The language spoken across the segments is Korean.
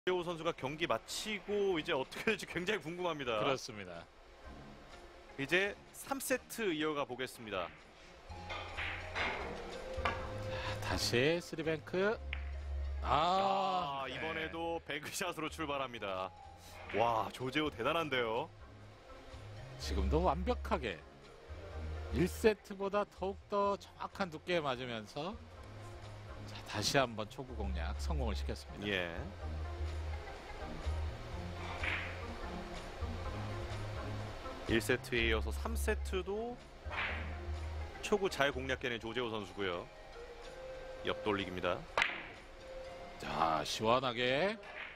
조재호 선수가 경기 마치고 이제 어떻게 될지 굉장히 궁금합니다. 그렇습니다. 이제 3세트 이어가 보겠습니다. 다시 쓰리뱅크. 네. 이번에도 배그샷으로 출발합니다. 와, 조재호 대단한데요. 지금도 완벽하게 1세트보다 더욱더 정확한 두께에 맞으면서 자, 다시 한번 초구 공략 성공을 시켰습니다. 예. (1세트에) 이어서 3세트도 초구 잘 공략해낸 조재호 선수고요. 옆돌리기입니다. 자, 시원하게.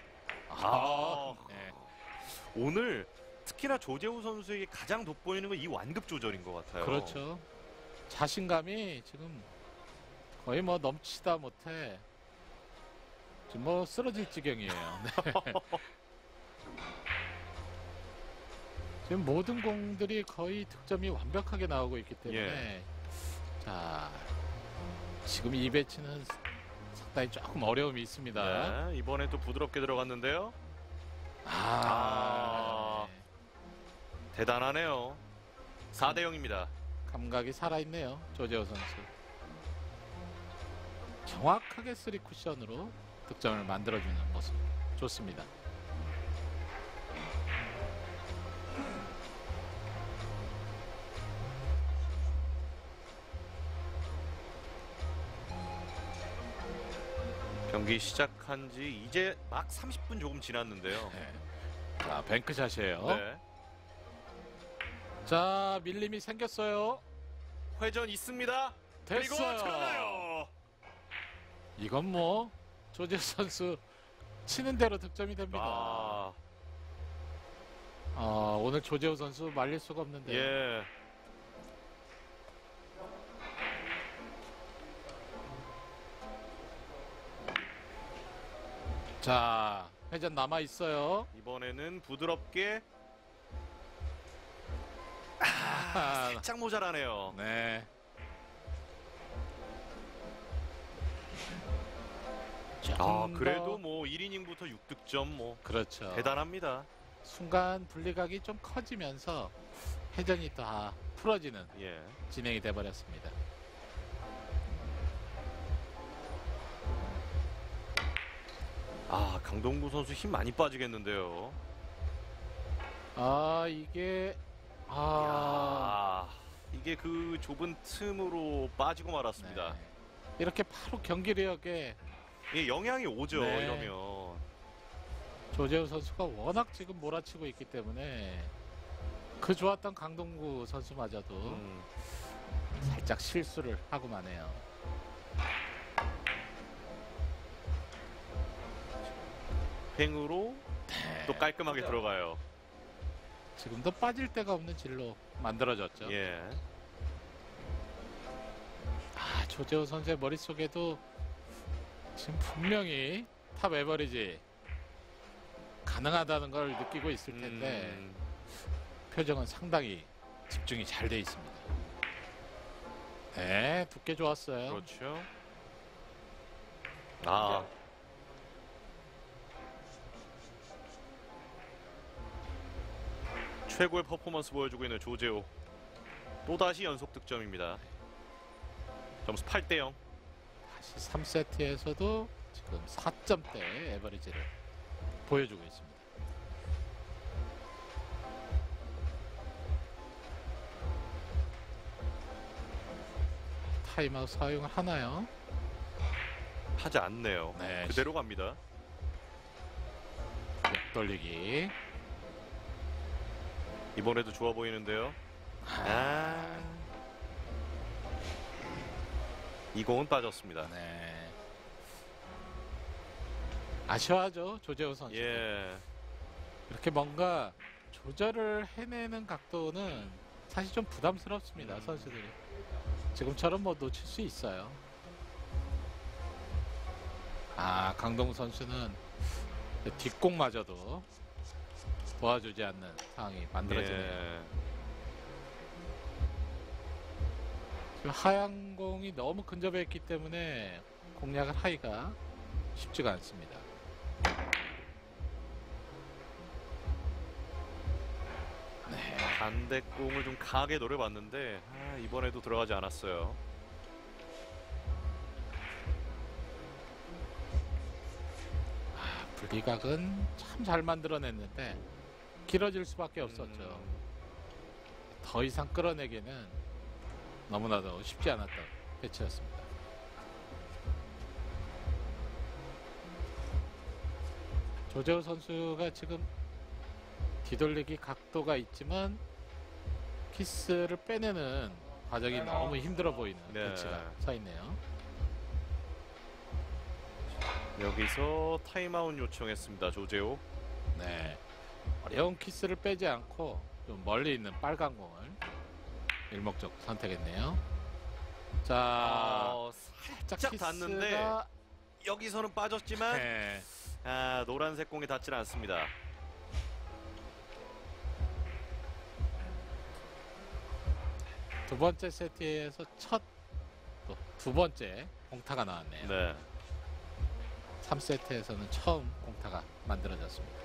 네. 오늘 특히나 조재호 선수에게 가장 돋보이는 건 이 완급 조절인 것 같아요. 그렇죠. 자신감이 지금 거의 뭐 넘치다 못해 지금 뭐 쓰러질 지경이에요. 네. 지금 모든 공들이 거의 득점이 완벽하게 나오고 있기 때문에 자, 지금 이 배치는 상당히 조금 어려움이 있습니다. 네, 이번엔 또 부드럽게 들어갔는데요. 네. 대단하네요. 4대 0입니다. 감각이 살아있네요, 조재호 선수. 정확하게 3쿠션으로 득점을 만들어주는 모습 좋습니다. 경기 시작한 지 이제 막 30분 조금 지났는데요. 네. 자, 뱅크샷이에요. 네. 자, 밀림이 생겼어요. 회전 있습니다. 그리고 됐어요. 들어가요. 이건 뭐 조재호 선수 치는 대로 득점이 됩니다. 오늘 조재호 선수 말릴 수가 없는데. 예. 자, 회전 남아 있어요. 이번에는 부드럽게 살짝 모자라네요. 네. 그래도 뭐 1이닝부터 6득점 뭐 그렇죠. 대단합니다. 순간 분리각이 좀 커지면서 회전이 다 풀어지는 예. 진행이 돼 버렸습니다. 강동구 선수 힘 많이 빠지겠는데요. 이게 그 좁은 틈으로 빠지고 말았습니다. 네. 이렇게 바로 경기력에 영향이 오죠. 네. 이러면 조재호 선수가 워낙 지금 몰아치고 있기 때문에 그 좋았던 강동구 선수마저도 살짝 실수를 하고 마네요. 횡으로 또 깔끔하게 들어가요. 지금도 빠질 데가 없는 진로 만들어졌죠. 예. 조재호 선수의 머릿속에도 지금 분명히 탑 에버리지 가능하다는 걸 느끼고 있을 텐데 표정은 상당히 집중이 잘 돼 있습니다. 네, 두께 좋았어요. 그렇죠. 최고의 퍼포먼스 보여주고 있는 조재호. 또다시 연속 득점입니다. 점수 8대 0. 다시 3세트에서도 지금 4점대 에버리지를 보여주고 있습니다. 타임아웃 사용을 하나요? 하지 않네요. 네. 그대로 갑니다. 돌리기. 이번에도 좋아 보이는데요. 이 공은 빠졌습니다. 네. 아쉬워하죠, 조재호 선수. 예. 이렇게 뭔가 조절을 해내는 각도는 사실 좀 부담스럽습니다, 선수들이. 지금처럼 뭐 놓칠 수 있어요. 강동우 선수는 뒷공마저도 도와주지 않는 상황이 만들어지네요. 예. 지금 하얀 공이 너무 근접해 있기 때문에 공략을 하기가 쉽지가 않습니다. 반대공을 좀 강하게 노려봤는데 이번에도 들어가지 않았어요. 불리각은 참 잘 만들어냈는데 길어질 수밖에 없었죠. 더 이상 끌어내기는 너무나도 쉽지 않았던 배치였습니다. 조재호 선수가 지금 뒤돌리기 각도가 있지만 키스를 빼내는 과정이 너무 힘들어 보이는 네. 배치가 서 있네요. 여기서 타임아웃 요청했습니다. 조재호. 네. 어려운 키스를 빼지 않고 좀 멀리 있는 빨간 공을 일목적으로 선택했네요. 자, 살짝 닿는데 여기서는 빠졌지만 네. 노란색 공이 닿지는 않습니다. 두 번째 세트에서 또 두 번째 공타가 나왔네요. 네. 3세트에서는 처음 공타가 만들어졌습니다.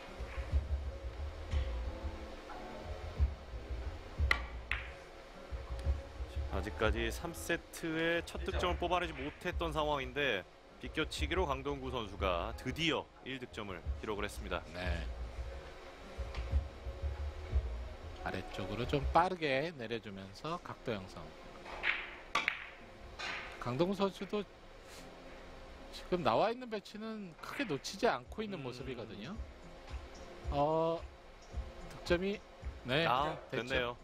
아직까지 3세트의 첫 득점을 뽑아내지 못했던 상황인데 비껴치기로 강동구 선수가 드디어 1득점을 기록을 했습니다. 네. 아래쪽으로 좀 빠르게 내려주면서 각도 형성. 강동구 선수도 지금 나와 있는 배치는 크게 놓치지 않고 있는 모습이거든요. 득점이 네, 됐죠. 됐네요.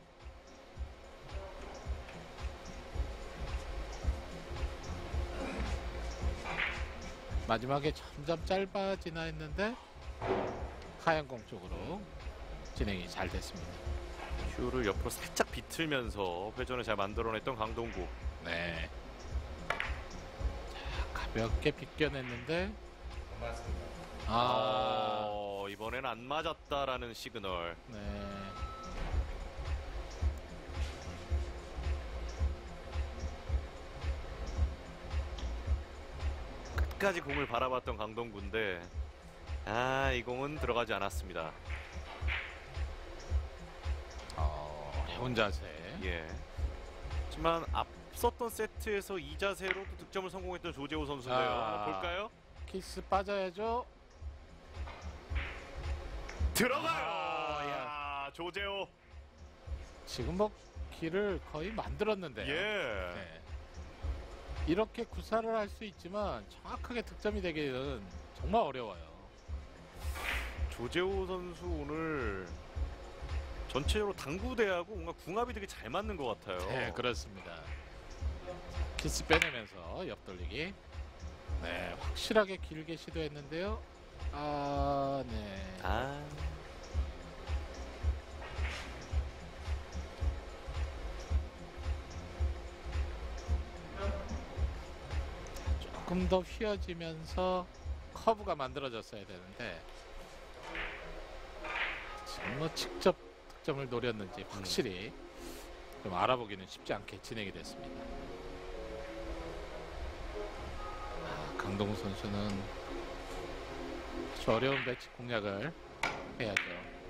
마지막에 점점 짧아지나 했는데 하얀 공 쪽으로 진행이 잘 됐습니다. 큐를 옆으로 살짝 비틀면서 회전을 잘 만들어냈던 강동구. 네. 자, 가볍게 비껴냈는데 이번엔 안 맞았다라는 시그널. 네. 끝까지 공을 바라봤던 강동구인데 이 공은 들어가지 않았습니다. 어려운 자세. 예. 하지만 앞섰던 세트에서 이 자세로 또 득점을 성공했던 조재호 선수인데요. 한번 볼까요? 키스 빠져야죠. 들어가요. 야, 조재호. 지금 뭐 길을 거의 만들었는데요. 예. 네. 이렇게 구사를 할 수 있지만 정확하게 득점이 되기는 정말 어려워요. 조재호 선수 오늘 전체적으로 당구대하고 뭔가 궁합이 되게 잘 맞는 것 같아요. 네, 그렇습니다. 키스 빼내면서 옆돌리기. 네, 확실하게 길게 시도했는데요. 네. 조금 더 휘어지면서 커브가 만들어졌어야 되는데 지금 뭐 직접 득점을 노렸는지 확실히 좀 알아보기는 쉽지 않게 진행이 됐습니다. 강동우 선수는 아주 어려운 배치 공략을 해야죠.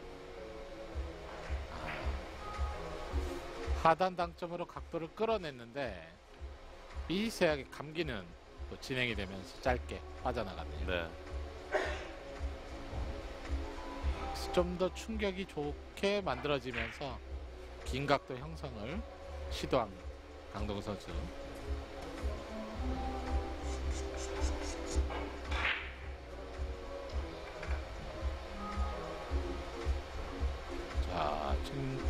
하단 당점으로 각도를 끌어냈는데 미세하게 감기는 또 진행이 되면서 짧게 빠져나갔네요. 네. 좀 더 충격이 좋게 만들어지면서 긴 각도 형성을 시도한 강동우 선수. 자, 지금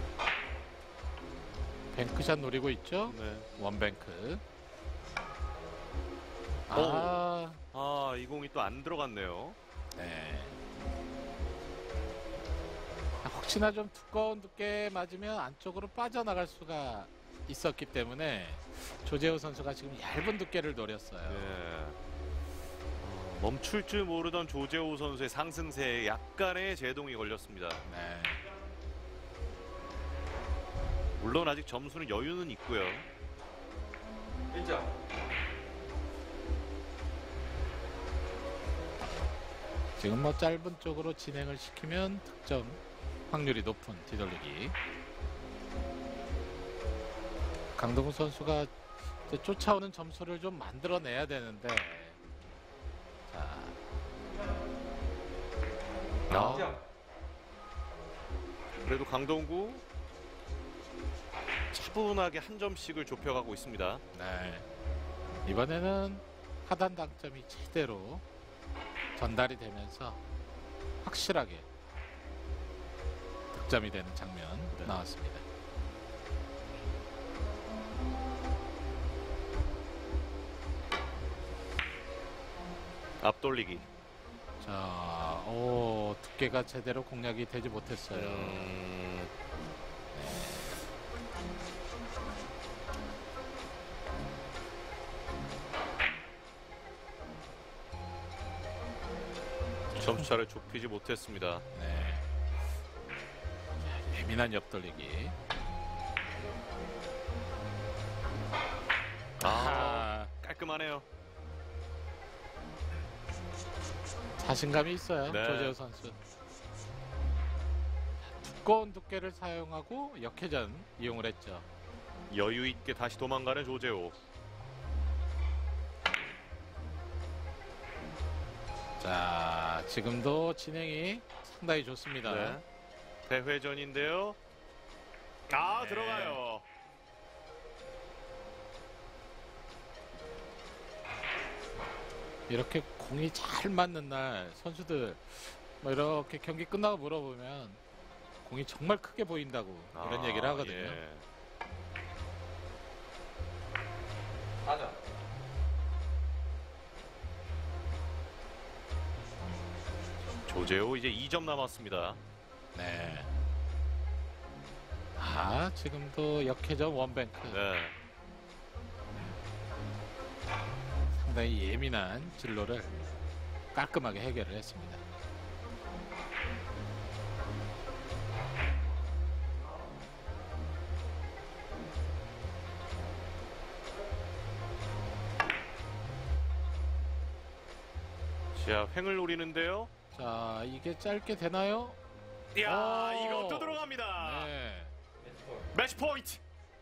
뱅크샷 노리고 있죠? 네. 원뱅크. 이 공이 또 안 들어갔네요. 네. 혹시나 좀 두꺼운 두께 맞으면 안쪽으로 빠져나갈 수가 있었기 때문에 조재호 선수가 지금 얇은 두께를 노렸어요. 네. 멈출 줄 모르던 조재호 선수의 상승세에 약간의 제동이 걸렸습니다. 네. 물론 아직 점수는 여유는 있고요. 1점. 지금 뭐 짧은 쪽으로 진행을 시키면 득점 확률이 높은 뒤돌리기. 강동구 선수가 이제 쫓아오는 점수를 좀 만들어내야 되는데 자 인정. 그래도 강동구 차분하게 한 점씩을 좁혀가고 있습니다. 네. 이번에는 하단 당점이 제대로 전달이 되면서 확실하게 득점이 되는 장면 네. 나왔습니다. 앞돌리기. 자, 두께가 제대로 공략이 되지 못했어요. 점수차를 좁히지 못했습니다. 네. 자, 예민한 옆돌리기. 깔끔하네요. 자신감이 있어요. 네. 조재호 선수. 두꺼운 두께를 사용하고 역회전 이용을 했죠. 여유 있게 다시 도망가는 조재호. 자, 지금도 진행이 상당히 좋습니다. 네. 대회전인데요. 아, 네. 들어가요. 이렇게 공이 잘 맞는 날 선수들 뭐 이렇게 경기 끝나고 물어보면 공이 정말 크게 보인다고 이런 얘기를 하거든요. 예. 가자. 조재호 이제 2점 남았습니다. 네. 아, 지금도 역회전 원뱅크. 네. 상당히 예민한 진로를 깔끔하게 해결을 했습니다. 자, 횡을 노리는데요. 자, 이게 짧게 되나요? 이야, 오. 이것도 들어갑니다. 네. 매치 포인트.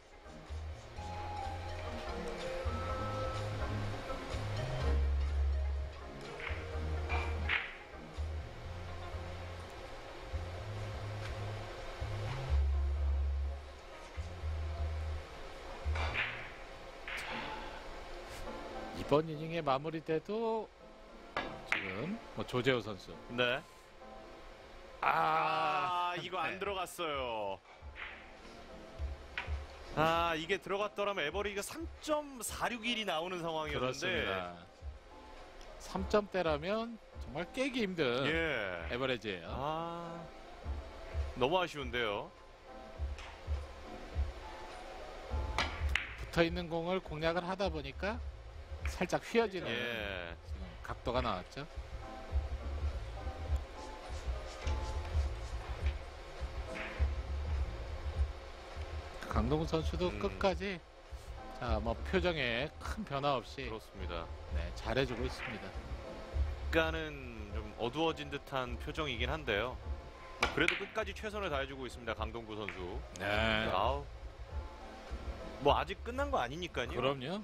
이번 이닝의 마무리돼도 지금 뭐 조재호 선수. 네. 이거 안 네. 들어갔어요. 이게 들어갔더라면 에버리가 3.461이 나오는 상황이었는데. 그렇습니다. 3점대라면 정말 깨기 힘든 예. 에버리지예요. 너무 아쉬운데요. 붙어 있는 공을 공략을 하다 보니까 살짝 휘어지는 예. 지금 각도가 나왔죠. 강동구 선수도 끝까지 자, 뭐 표정에 큰 변화 없이 그렇습니다. 네, 잘해주고 있습니다. 약간은 좀 어두워진 듯한 표정이긴 한데요. 뭐 그래도 끝까지 최선을 다해주고 있습니다. 강동구 선수. 네. 아우. 뭐 아직 끝난 거 아니니까요. 그럼요.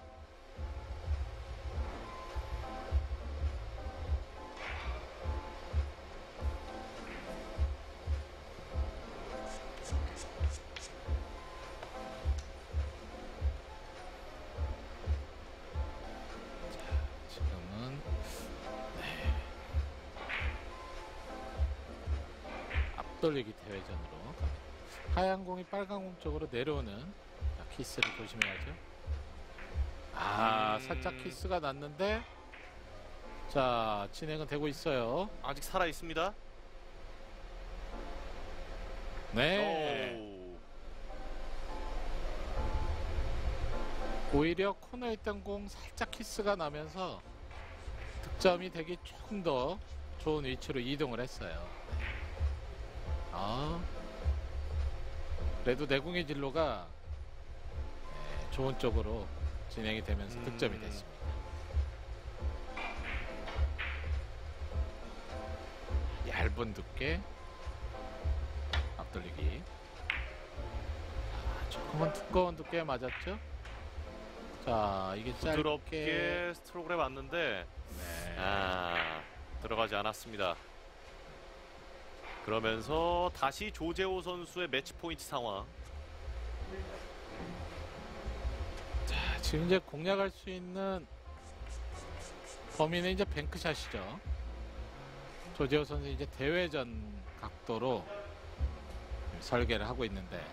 지금은 네. 앞돌리기 대회전으로 갑니다. 하얀 공이 빨간 공 쪽으로 내려오는 자, 키스를 조심해야죠. 살짝 키스가 났는데 자, 진행은 되고 있어요. 아직 살아 있습니다. 네. 오히려 코너에 있던 공 살짝 키스가 나면서 득점이 되기 조금 더 좋은 위치로 이동을 했어요. 그래도 내공의 진로가 좋은 쪽으로 진행이 되면서 득점이 됐습니다. 얇은 두께 앞돌리기. 조금은 두꺼운 두께 맞았죠. 자, 이게 짧게 부드럽게 스트로크를 해봤는데 네. 들어가지 않았습니다. 그러면서 다시 조재호 선수의 매치 포인트 상황. 자, 지금 이제 공략할 수 있는 범위는 이제 뱅크샷이죠. 조재호 선수 이제 대회전 각도로 설계를 하고 있는데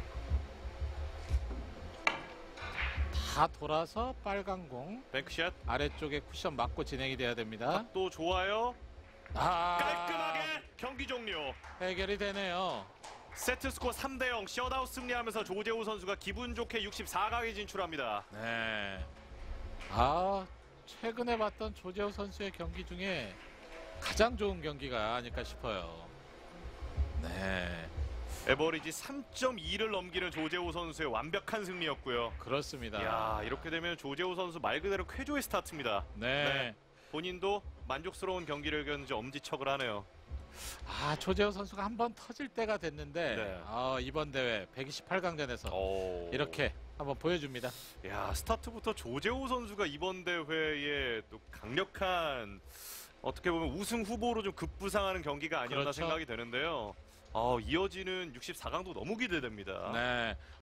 다 돌아서 빨간 공 뱅크샷 아래쪽에 쿠션 맞고 진행이 돼야 됩니다. 또 좋아요. 아, 깔끔하게 경기 종료. 해결이 되네요. 세트 스코어 3대0 셧아웃 승리하면서 조재호 선수가 기분 좋게 64강에 진출합니다. 네. 최근에 봤던 조재호 선수의 경기 중에 가장 좋은 경기가 아닐까 싶어요. 네, 에버리지 3.2를 넘기는 조재호 선수의 완벽한 승리였고요. 그렇습니다. 이야, 이렇게 되면 조재호 선수 말 그대로 쾌조의 스타트입니다. 네. 본인도 만족스러운 경기를 이겼는지 엄지척을 하네요. 조재호 선수가 한번 터질 때가 됐는데 네. 이번 대회 128강전에서 이렇게 한번 보여줍니다. 야, 스타트부터 조재호 선수가 이번 대회에 또 강력한 어떻게 보면 우승 후보로 좀 급부상하는 경기가 아니었나 그렇죠. 생각이 되는데요. 이어지는 64강도 너무 기대됩니다. 네.